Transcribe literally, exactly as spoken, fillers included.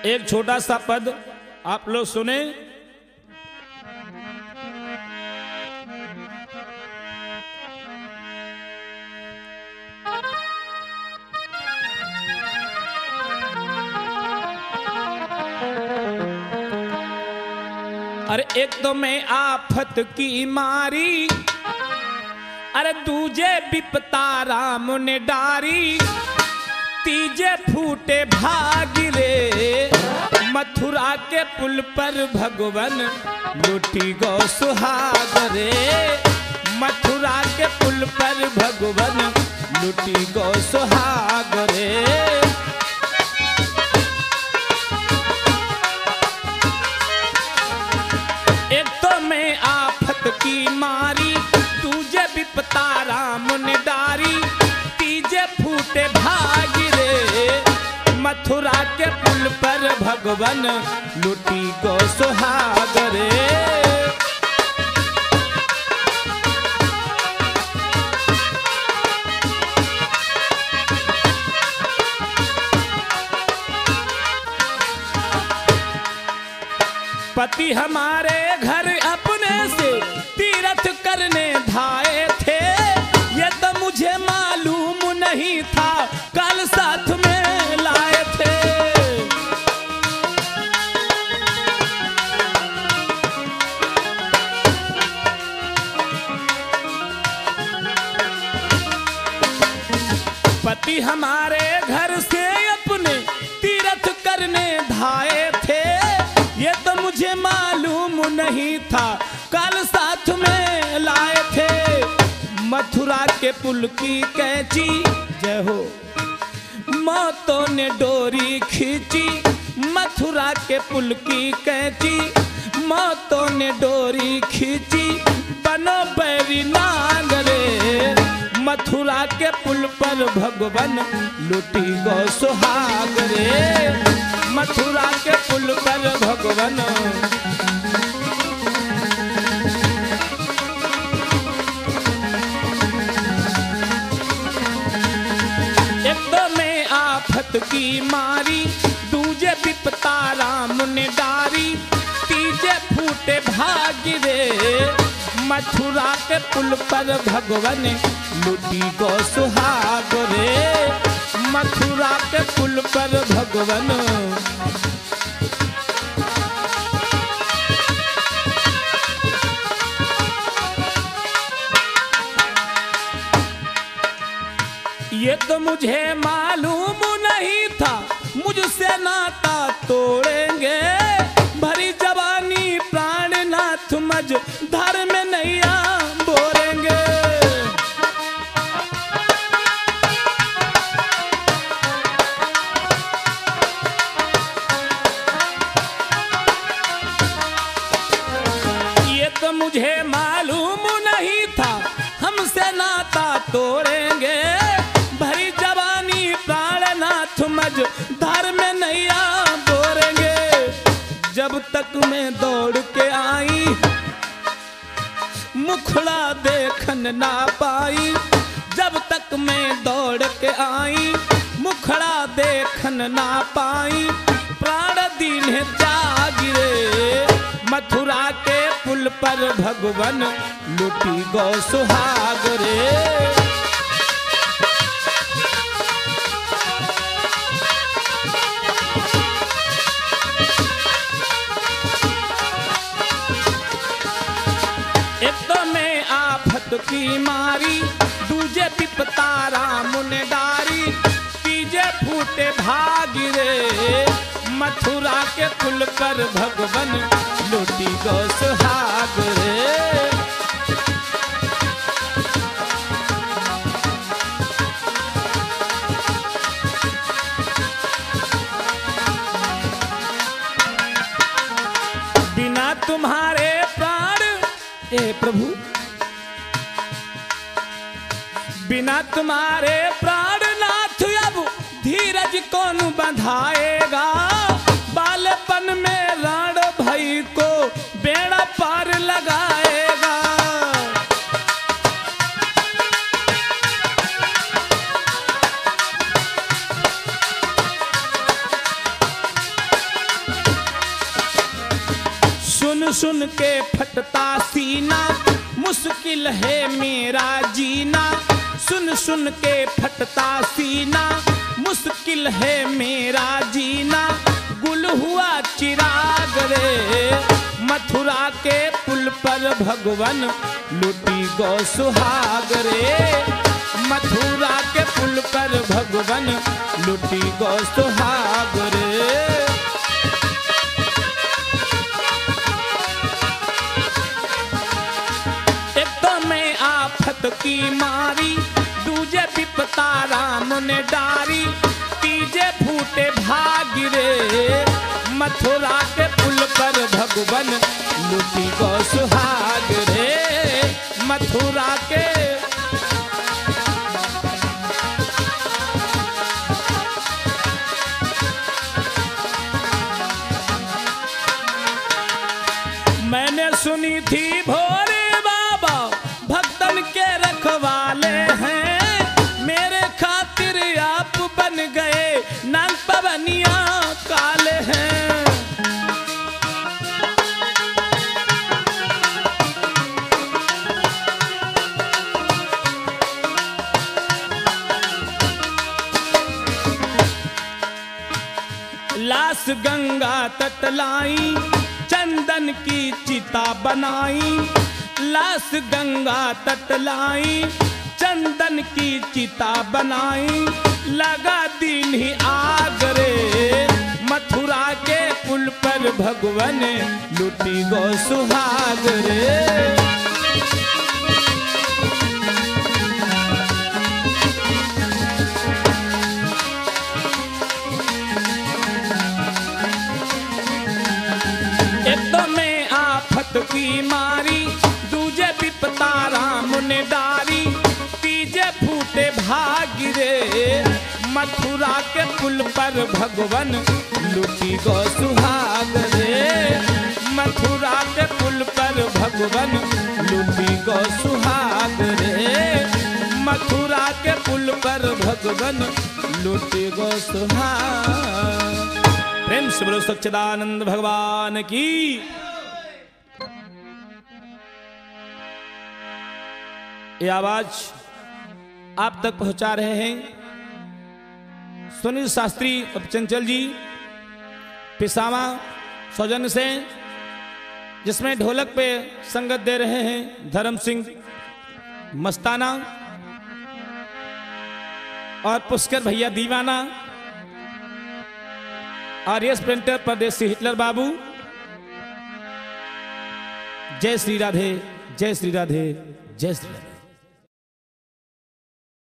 एक छोटा सा पद आप लोग सुने। अरे एक तो मैं आफत की मारी, अरे दूजे बिपता राम ने डारी, तीजे फूटे भाग रे मथुरा के पुल पर भगवन लूटी गो सुहाग रे। मथुरा के पुल पर भगवन लूटी गो सुहाग रे। एक तो मैं आफत की मारी, तुझे विपता राम ने डारी, तीजे फूटे भाग रे मथुरा के पुल पर भगवन लूटी गो सुहाग रे। पति हमारे घर अपने से तीरथ करने धाए थे, ये तो मुझे मालूम नहीं था कल साथ में लाए थे। पति हमारे घर से अपने तीरथ करने धाए थे, ये तो मुझे मालूम नहीं था कल साथ में लाए थे। मथुरा के पुल की कैंची जय हो मौतों ने डोरी खींची, मथुरा के पुल की कैंची मौतों ने डोरी खींची, बनो बैरी नाग रे मथुरा के पुल पर भगवन लूटी गो सुहाग रे। मथुरा के पुल पर भगवन एक तो मैं आफत की मारी, दूजे विपता राम ने डारी, तीजे फूटे भाग रे मथुरा के पुल पर भगवन लूटी गो सुहाग रे। मथुरा के पुल पर भगवन ये तो मुझे मालूम नहीं था मुझसे नाता तोड़ेंगे, भरी जवानी प्राणनाथ मज धर में नैया बोरेंगे। ये तो मुझे मालूम नहीं था हमसे नाता तोड़ेंगे, भरी जवानी प्राणनाथ मज धर में नैया बोरेंगे। जब तक मैं दौड़ के आई मुखड़ा देखन ना पाई, जब तक मैं दौड़ के आई मुखड़ा देखन ना पाई, प्राण दीन जागिरे मथुरा के पुल पर भगवन लूटी गो सुहाग रे। एक तो मैं आफत की मारी, दूजे विपता राम ने डारी, तीजे फूटे भाग रे मथुरा के पुल पर भगवन लूटी गो सुहाग रे। बिना तुम्हारे प्राण ए प्रभु, बिना तुम्हारे प्राणनाथ अब धीरज कौन बंधाएगा, बालपन में राण भाई को बेड़ा पार लगाएगा। सुन सुन के फटता सीना, मुश्किल है मेरा जीना। सुन सुन के फटता सीना, मुश्किल है मेरा जीना। गुल हुआ चिराग रे मथुरा के पुल पर भगवन, लुटी गो सुहाग रे। मथुरा के पुल पर भगवन, लुटी गो सुहाग रे। की मारी दूजे विपता राम ने डारी, तीजे फूटे भाग रे मथुरा के पुल पर भगवन, लुटी गो सुहाग रे मथुरा के। मैंने सुनी थी भोरे बाबा भक्तन के रखवाले हैं, मेरे खातिर आप बन गए नाग पवनिया काले हैं। लाश गंगा तट लाई, चंदन की चिता बनाई। लाश गंगा तट लाई, चंदन की चिता बनाई। लगा दिन ही आग रे मथुरा के पुल पर भगवन, लुटी गो सुहाग रे। एक तो में आफत की मारी, दूजे विपता राम ने डारी। तीजे फूटे भाग रे मथुरा के पुल पर भगवन, लुटी गो सुहाग रे। मथुरा के पुल पर भगवन, लुटी गो सुहाग रे। मथुरा के पुल पर भगवन, लुटी गो सुहाग। प्रेम से बोलो सच्चिदानंद भगवान की। ये आवाज आप तक पहुंचा रहे हैं सुनील शास्त्री और चंचल जी पिसावा सौजन्य से, जिसमें ढोलक पे संगत दे रहे हैं धर्म सिंह मस्ताना और पुष्कर भैया दीवाना, और यस पेंटर परदेसी हिटलर बाबू। जय श्री राधे, जय श्री राधे, जय श्री राधे।